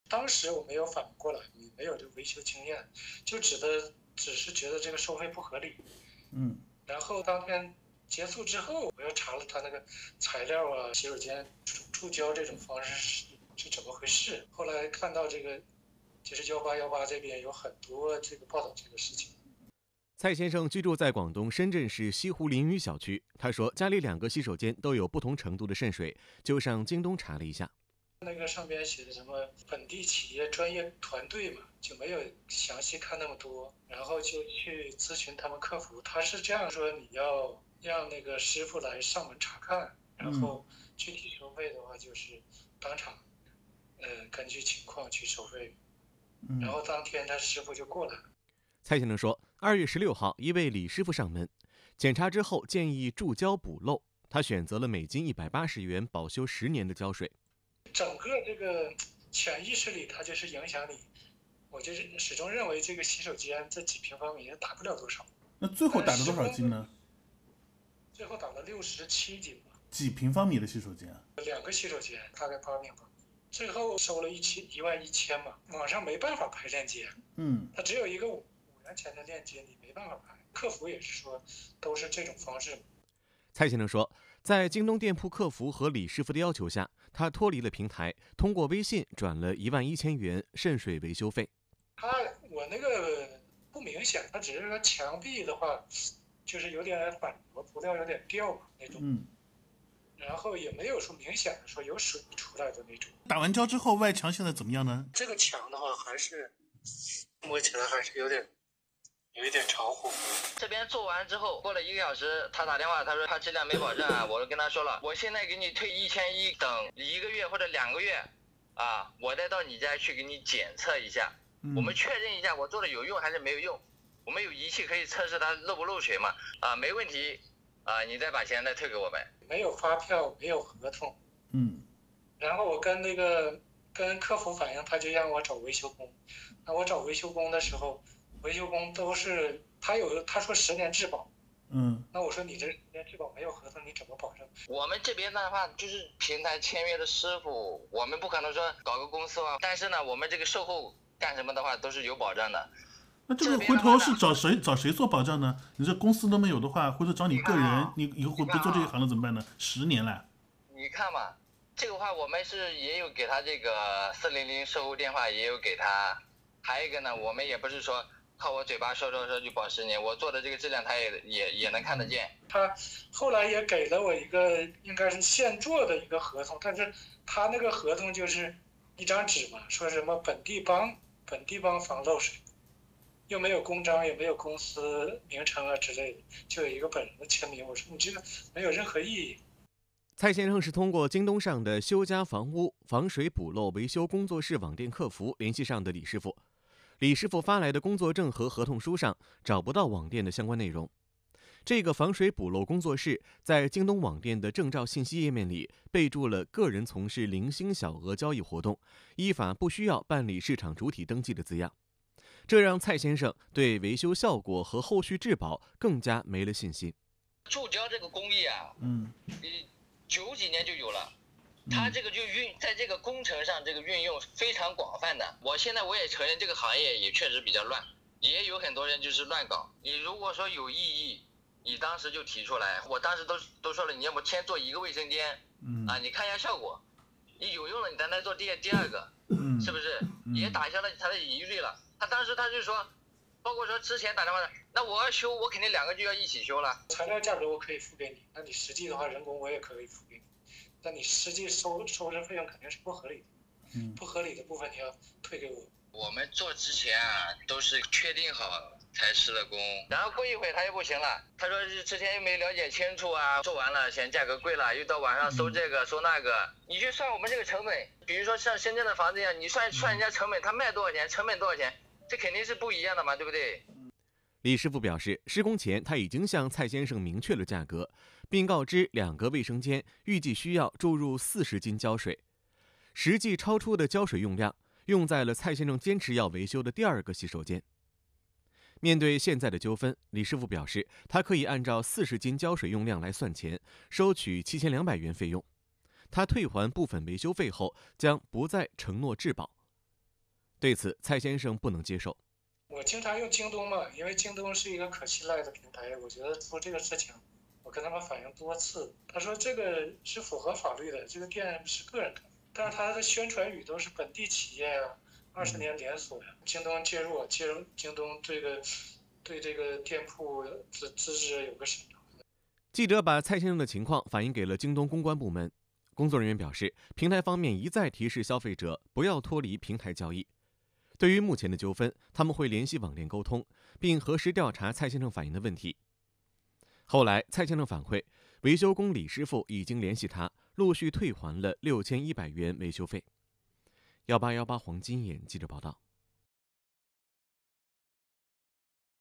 当时我没有反应过来，也没有这个维修经验，只是觉得这个收费不合理。然后当天结束之后，我又查了他那个材料啊、洗手间注胶这种方式是怎么回事。后来看到这个就是1818这边有很多这个报道这个事情。 蔡先生居住在广东深圳市西湖林屿小区。他说，家里2个洗手间都有不同程度的渗水，就上京东查了一下。 那个上边写的什么本地企业专业团队嘛，就没有详细看那么多，然后就去咨询他们客服。他是这样说，你要让那个师傅来上门查看，然后具体收费的话就是当场，根据情况去收费。然后当天他师傅就过来了。 蔡先生说，2月16号，一位李师傅上门检查之后建议注胶补漏，他选择了每斤180元保修10年的胶水。 整个这个潜意识里，它就是影响你。我就是始终认为这个洗手间这几平方米也打不了多少。 那最后打了多少斤呢？ 最后打了67斤吧。 几平方米的洗手间 ？2个洗手间，大概8平方米。最后收了11000嘛。网上没办法拍链接，它只有一个5元钱的链接，你没办法拍。客服也是说，都是这种方式。 蔡先生说，在京东店铺客服和李师傅的要求下，他脱离了平台，通过微信转了11000元渗水维修费。 我那个不明显，它只是说墙壁的话，就是有点反薄，涂料有点掉嘛那种。然后也没有说明显的说有水出来的那种。 打完胶之后，外墙现在怎么样呢？ 这个墙的话，还是摸起来还是有一点潮乎。 这边做完之后，过了1个小时，他打电话，他说他质量没保证啊。我就跟他说了，我现在给你退1100，等1个月或者2个月，啊，我再到你家去给你检测一下，我们确认一下我做的有用还是没有用。我们有仪器可以测试它漏不漏水嘛？啊，没问题，啊，你再把钱再退给我们。 没有发票，没有合同。然后我跟客服反映，他就让我找维修工。那我找维修工的时候，维修工都是他说10年质保。那我说你这10年质保没有合同，你怎么保证？ 我们这边的话就是平台签约的师傅，我们不可能说搞个公司啊。但是呢，我们这个售后干什么的话都是有保障的。 那这个回头是找谁做保障呢？你这公司都没有的话，或者找你个人，你以后不做这一行了怎么办呢？10年了。 你看嘛，这个话我们是也有给他这个400售后电话，也有给他。还有一个呢，我们也不是说靠我嘴巴说就保10年，我做的这个质量他也能看得见。 他后来也给了我一个应该是现做的一个合同，但是他那个合同就是一张纸嘛，说什么本地帮防漏水。又没有公章，也没有公司名称啊之类的，就有一个本人的签名。我说你这个没有任何意义。 蔡先生是通过京东上的修家房屋防水补漏维修工作室网店客服联系上的李师傅。李师傅发来的工作证和合同书上找不到网店的相关内容。这个防水补漏工作室在京东网店的证照信息页面里备注了个人从事零星小额交易活动，依法不需要办理市场主体登记的字样。这让蔡先生对维修效果和后续质保更加没了信心。 注胶这个工艺啊，90几年就有了，它这个就在这个工程上这个运用非常广泛的。我也承认这个行业也确实比较乱，也有很多人就是乱搞。你如果说有异议，你当时就提出来，我当时都说了，你要不先做1个卫生间，你看一下效果，你有用了你再做第2个，是不是？也打消了他的疑虑了。他当时他就说，包括说之前打电话的，那我要修，我肯定2个就要一起修了。 材料价格我可以付给你，那你实际的话人工我也可以付给你，但你实际收这费用肯定是不合理的，不合理的部分你要退给我。 我们做之前啊都是确定好才施的工，然后过一会他又不行了，他说之前又没了解清楚啊，做完了嫌价格贵了，又到网上搜这个搜那个，你去算我们这个成本，比如说像深圳的房子一样，你算人家成本，他卖多少钱，成本多少钱，这肯定是不一样的嘛，对不对？ 李师傅表示，施工前他已经向蔡先生明确了价格，并告知2个卫生间预计需要注入40斤胶水，实际超出的胶水用量用在了蔡先生坚持要维修的第2个洗手间。面对现在的纠纷，李师傅表示，他可以按照40斤胶水用量来算钱，收取7200元费用。他退还部分维修费后，将不再承诺质保。 对此，蔡先生不能接受。 我经常用京东嘛，因为京东是一个可信赖的平台，我觉得出这个事情，我跟他们反映多次，他说这个是符合法律的，这个店是个人开，但是他的宣传语都是本地企业呀，20年连锁呀，京东介入，京东对这个店铺资质有个审查。 记者把蔡先生的情况反映给了京东公关部门，工作人员表示，平台方面一再提示消费者不要脱离平台交易。对于目前的纠纷，他们会联系网店沟通，并核实调查蔡先生反映的问题。后来，蔡先生反馈，维修工李师傅已经联系他，陆续退还了6100元维修费。1818黄金眼记者报道。